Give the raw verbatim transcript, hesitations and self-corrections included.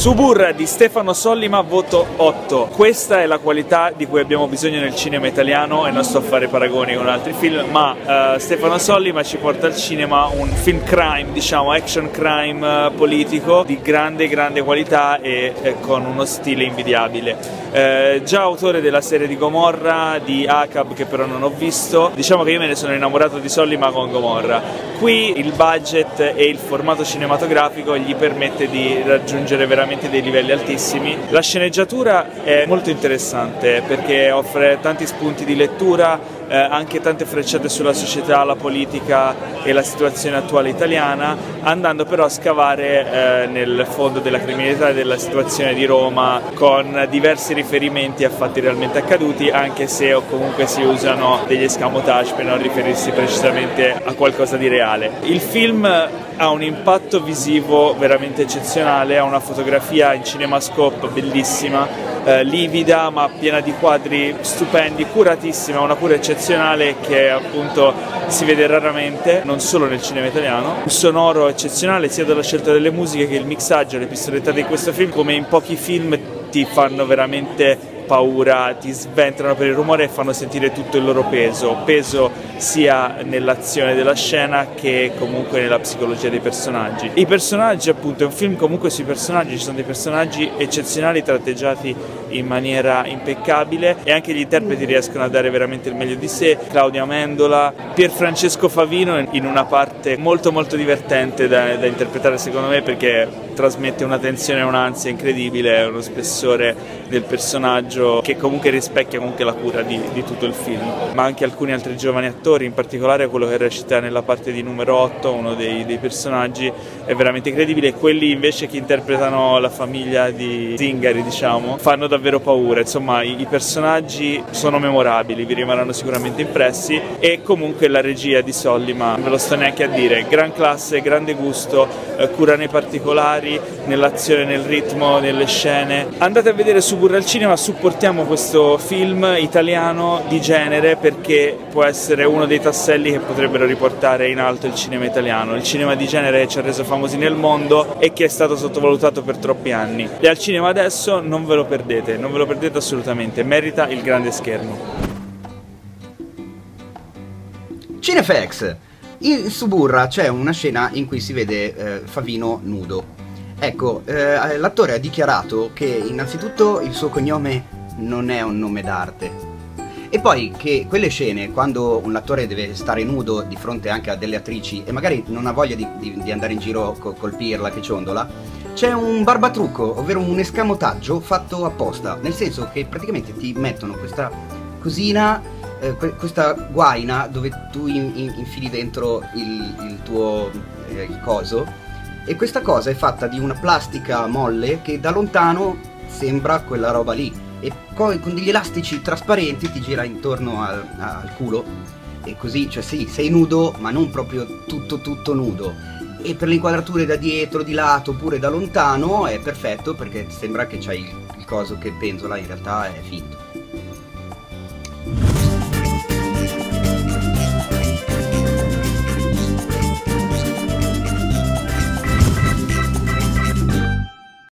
Suburra di Stefano Sollima, voto otto. Questa è la qualità di cui abbiamo bisogno nel cinema italiano, e non sto a fare paragoni con altri film, ma uh, Stefano Sollima ci porta al cinema un film crime, diciamo action crime uh, politico di grande grande qualità e, e con uno stile invidiabile. Uh, già autore della serie di Gomorra, di Acab, che però non ho visto, diciamo che io me ne sono innamorato di Sollima con Gomorra. Qui il budget e il formato cinematografico gli permette di raggiungere veramente dei livelli altissimi. La sceneggiatura è molto interessante perché offre tanti spunti di lettura, eh, anche tante frecciate sulla società, la politica e la situazione attuale italiana, andando però a scavare eh, nel fondo della criminalità e della situazione di Roma, con diversi riferimenti a fatti realmente accaduti, anche se o comunque si usano degli escamotage per non riferirsi precisamente a qualcosa di reale. Il film ha un impatto visivo veramente eccezionale, ha una fotografia in cinemascope bellissima, eh, livida ma piena di quadri stupendi, curatissima, una cura eccezionale che appunto si vede raramente, non solo nel cinema italiano. Un sonoro eccezionale sia dalla scelta delle musiche che il mixaggio, le pistolettate di questo film, come in pochi film ti fanno veramente paura, ti sventano per il rumore e fanno sentire tutto il loro peso, peso sia nell'azione della scena che comunque nella psicologia dei personaggi. I personaggi, appunto, è un film comunque sui personaggi, ci sono dei personaggi eccezionali tratteggiati in maniera impeccabile e anche gli interpreti riescono a dare veramente il meglio di sé. Claudia Amendola, Pierfrancesco Favino in una parte molto molto divertente da, da interpretare secondo me, perché trasmette una tensione e un'ansia incredibile, uno spessore del personaggio che comunque rispecchia comunque la cura di, di tutto il film. Ma anche alcuni altri giovani attori, in particolare quello che recita nella parte di numero otto, uno dei, dei personaggi, è veramente incredibile, e quelli invece che interpretano la famiglia di Zingari, diciamo, fanno davvero paura. Insomma, i, i personaggi sono memorabili, vi rimarranno sicuramente impressi, e comunque la regia di Sollima, non ve lo sto neanche a dire, gran classe, grande gusto, eh, cura nei particolari, nell'azione, nel ritmo, nelle scene. Andate a vedere Suburra al cinema, supportiamo questo film italiano di genere, perché può essere uno dei tasselli che potrebbero riportare in alto il cinema italiano, il cinema di genere che ci ha reso famosi nel mondo e che è stato sottovalutato per troppi anni. E al cinema adesso non ve lo perdete, non ve lo perdete assolutamente, merita il grande schermo. Cinefx! In Suburra c'è una scena in cui si vede eh, Favino nudo. Ecco, eh, l'attore ha dichiarato che innanzitutto il suo cognome non è un nome d'arte, e poi che quelle scene, quando un attore deve stare nudo di fronte anche a delle attrici e magari non ha voglia di, di, di andare in giro co, col pirla che ciondola, c'è un barbatrucco, ovvero un escamotaggio fatto apposta, nel senso che praticamente ti mettono questa cosina, eh, questa guaina dove tu in, in, infili dentro il, il tuo eh, il coso, e questa cosa è fatta di una plastica molle che da lontano sembra quella roba lì, e poi con degli elastici trasparenti ti gira intorno al, al culo, e così, cioè sì, sei nudo ma non proprio tutto tutto nudo, e per le inquadrature da dietro, di lato oppure da lontano è perfetto, perché sembra che c'hai il, il coso che penzola, in realtà è finto.